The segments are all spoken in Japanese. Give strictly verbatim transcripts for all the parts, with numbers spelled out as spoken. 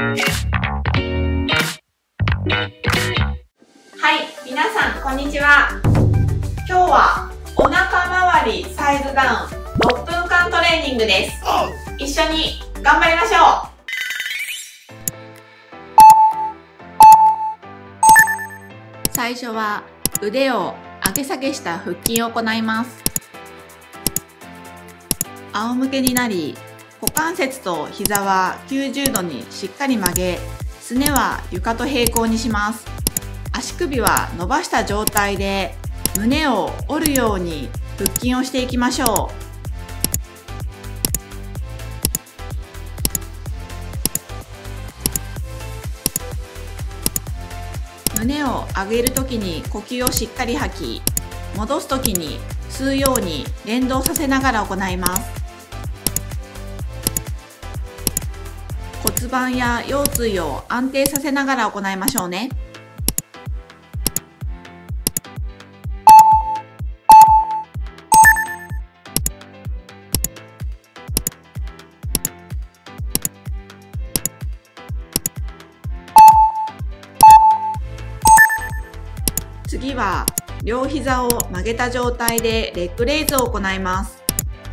はい、皆さんこんにちは。今日はお腹周りサイズダウンろっぷんかんトレーニングです。一緒に頑張りましょう。最初は腕を上げ下げした腹筋を行います。仰向けになり、股関節と膝はきゅうじゅうどにしっかり曲げ、すねは床と平行にします。足首は伸ばした状態で胸を折るように腹筋をしていきましょう。胸を上げるときに呼吸をしっかり吐き、戻すときに吸うように連動させながら行います。骨盤や腰椎を安定させながら行いましょうね。次は両膝を曲げた状態でレッグレイズを行います。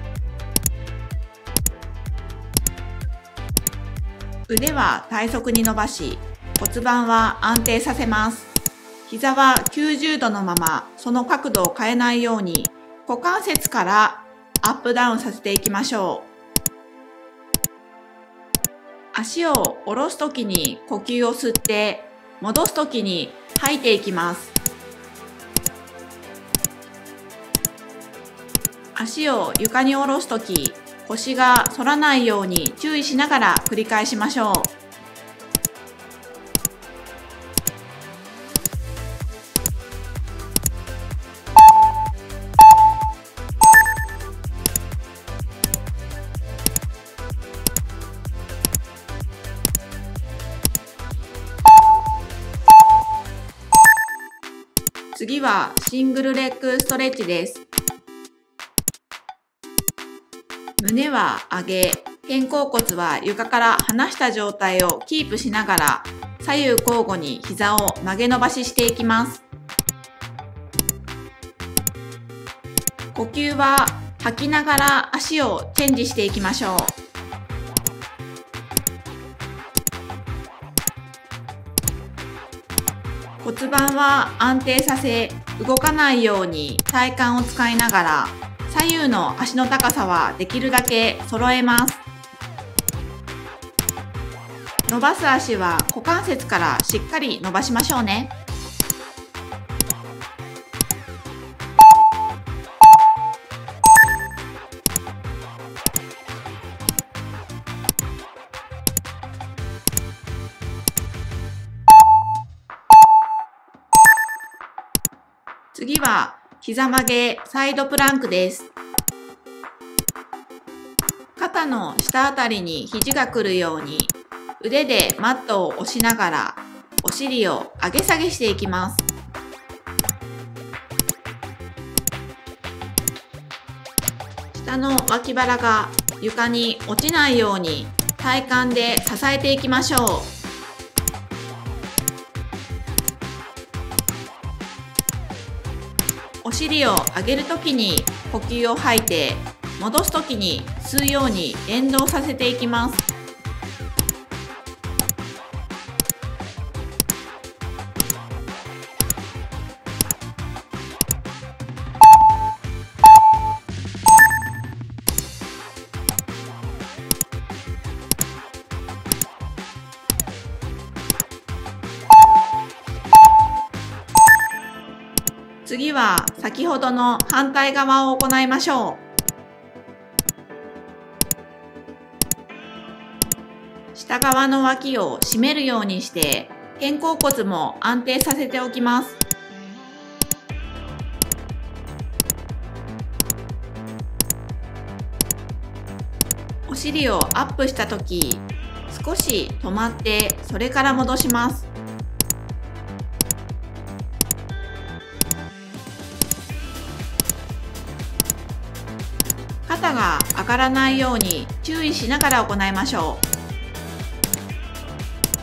腕は体側に伸ばし、骨盤は安定させます。膝はきゅうじゅうどのまま、その角度を変えないように、股関節からアップダウンさせていきましょう。足を下ろすときに呼吸を吸って、戻すときに吐いていきます。足を床に下ろすとき、腰が反らないように注意しながら繰り返しましょう。次はシングルレッグストレッチです。胸は上げ、肩甲骨は床から離した状態をキープしながら、左右交互に膝を曲げ伸ばししていきます。呼吸は吐きながら足をチェンジしていきましょう。骨盤は安定させ、動かないように体幹を使いながら、左右の足の高さはできるだけ揃えます。伸ばす足は股関節からしっかり伸ばしましょうね。次は膝曲げサイドプランクです。肩の下あたりに肘が来るように腕でマットを押しながらお尻を上げ下げしていきます。下の脇腹が床に落ちないように体幹で支えていきましょう。お尻を上げるときに呼吸を吐いて、戻すときに吸うように連動させていきます。次は先ほどの反対側を行いましょう。下側の脇を締めるようにして肩甲骨も安定させておきます。お尻をアップしたとき、少し止まってそれから戻します。肩が上がらないように注意しながら行いましょう。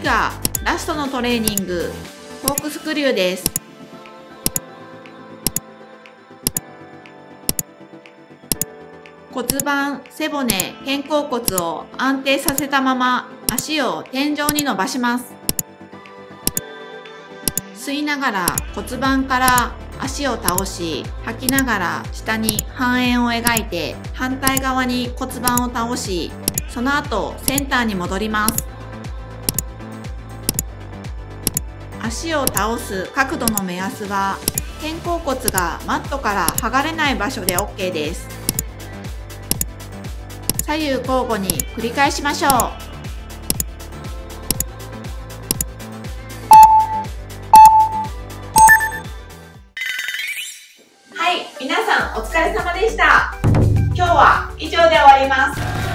次がラストのトレーニング、コークスクリューです。骨盤、背骨、肩甲骨を安定させたまま足を天井に伸ばします。吸いながら骨盤から足を倒し、吐きながら下に半円を描いて反対側に骨盤を倒し、その後センターに戻ります。足を倒す角度の目安は肩甲骨がマットから剥がれない場所で オーケー です。左右交互に繰り返しましょう。はい、皆さんお疲れ様でした。今日は以上で終わります。